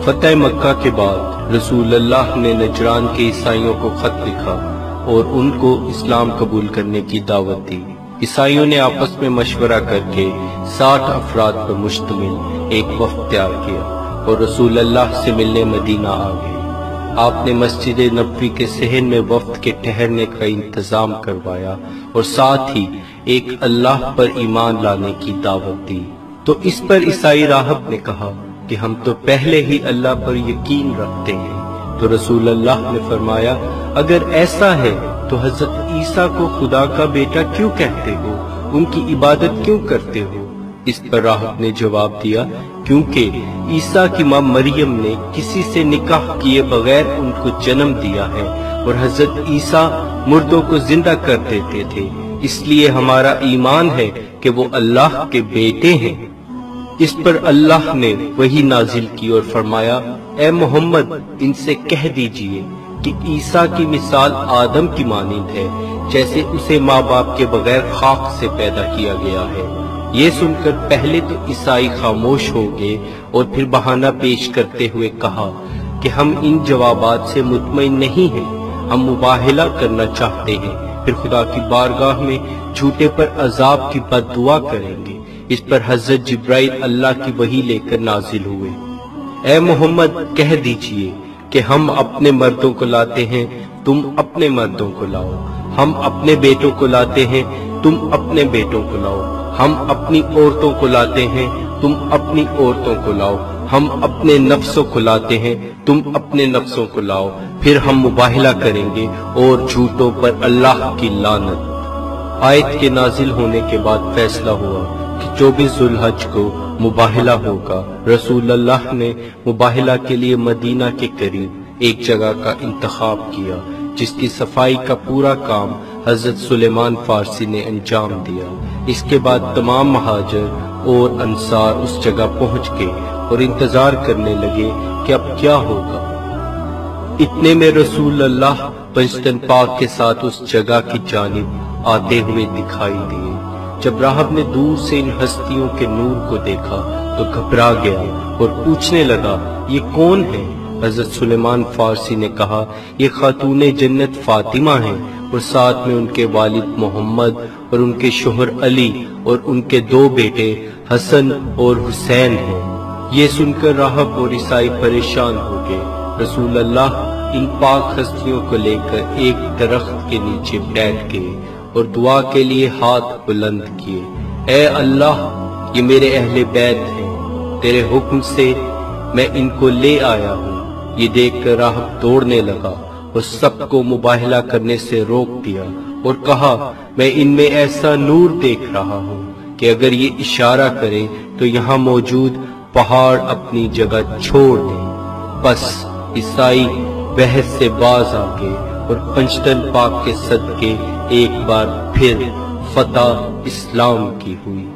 فتح مکہ کے بعد رسول اللہ نے نجران کے عیسائیوں کو خط لکھا اور ان کو اسلام قبول کرنے کی دعوت دی۔ عیسائیوں نے آپس میں مشورہ کر کے 60 افراد پر مشتمل ایک وفد تیار کیا اور رسول اللہ سے ملنے مدینہ آ گئے۔ آپ نے مسجد نبوی کے صحن میں وفد کے ٹھہرنے کا انتظام کروایا اور ساتھ ہی ایک اللہ پر ایمان لانے کی دعوت دی۔ تو اس پر عیسائی راہب نے کہا کہ ہم تو پہلے ہی اللہ پر یقین رکھتے ہیں۔ تو رسول اللہ نے فرمایا اگر ایسا ہے تو حضرت عیسیٰ کو خدا کا بیٹا کیوں کہتے ہو، ان کی عبادت کیوں کرتے ہو؟ اس پر راہب نے جواب دیا کیونکہ عیسیٰ کی ماں مریم نے کسی سے نکاح کیے بغیر ان کو جنم دیا ہے اور حضرت عیسیٰ مردوں کو زندہ کر دیتے تھے، اس لیے ہمارا ایمان ہے کہ وہ اللہ کے بیٹے ہیں۔ اس پر اللہ نے وحی نازل کی اور فرمایا اے محمد ان سے کہہ دیجئے کہ عیسیٰ کی مثال آدم کی مانند ہے، جیسے اسے ماں باپ کے بغیر خاک سے پیدا کیا گیا ہے۔ یہ سن کر پہلے تو عیسائی خاموش ہو گئے اور پھر بہانہ پیش کرتے ہوئے کہا کہ ہم ان جوابات سے مطمئن نہیں ہیں، ہم مباہلہ کرنا چاہتے ہیں، پھر خدا کی بارگاہ میں جھوٹے پر عذاب کی بد دعا کریں گے۔ اس پر حضرت جبرائیل اللہ کی وحی لے کر نازل ہوئے۔ اے محمد کہہ دیجئے کہ ہم اپنے مردوں کو لاتے ہیں، تم اپنے مردوں کو لاؤ، ہم اپنے بیٹوں کو لاتے ہیں، تم اپنے بیٹوں کو لاؤ، ہم اپنی عورتوں کو لاتے ہیں، تم اپنی عورتوں کو لاؤ، ہم اپنے نفسوں کو لاتے ہیں، تم اپنے نفسوں کو لاؤ، پھر ہم مباہلہ کریں گے اور جھوٹوں پر اللہ کی لعنت۔ آیت کے نازل ہونے کے بعد فیصلہ ہوا کہ 24 ذو الحج کو مباہلہ ہوگا۔ رسول اللہ نے مباہلہ کے لیے مدینہ کے قریب ایک جگہ کا انتخاب کیا جس کی صفائی کا پورا کام حضرت سلیمان فارسی نے انجام دیا۔ اس کے بعد تمام مہاجر اور انصار اس جگہ پہنچ گئے اور انتظار کرنے لگے کہ اب کیا ہوگا۔ اتنے میں رسول اللہ پنجتن پاک کے ساتھ اس جگہ کی جانب آتے ہوئے دکھائی دیے۔ جب راہب نے دور سے ان ہستیوں کے نور کو دیکھا تو گھبرا گیا اور پوچھنے لگا یہ کون ہے؟ حضرت سلیمان فارسی نے کہا یہ خاتون جنت فاطمہ ہیں اور ساتھ میں ان کے والد محمد اور ان کے شوہر علی اور ان کے 2 بیٹے حسن اور حسین ہیں۔ یہ سن کر راہب اور عیسائی پریشان ہو گئے۔ رسول اللہ ان پاک ہستیوں کو لے کر ایک درخت کے نیچے بیٹھ گئے اور دعا کے لیے ہاتھ بلند کیے۔ اے اللہ یہ میرے اہل بیت ہیں، تیرے حکم سے میں ان کو لے آیا ہوں۔ یہ دیکھ کر راہب دوڑنے لگا اور سب کو مباہلہ کرنے سے روک دیا اور کہا میں ان میں ایسا نور دیکھ رہا ہوں کہ اگر یہ اشارہ کرے تو یہاں موجود پہاڑ اپنی جگہ چھوڑ دیں۔ بس عیسائی بحث سے باز آ گئے اور پنجتن پاک کے صدقے ایک بار پھر فتح اسلام کی ہوئی۔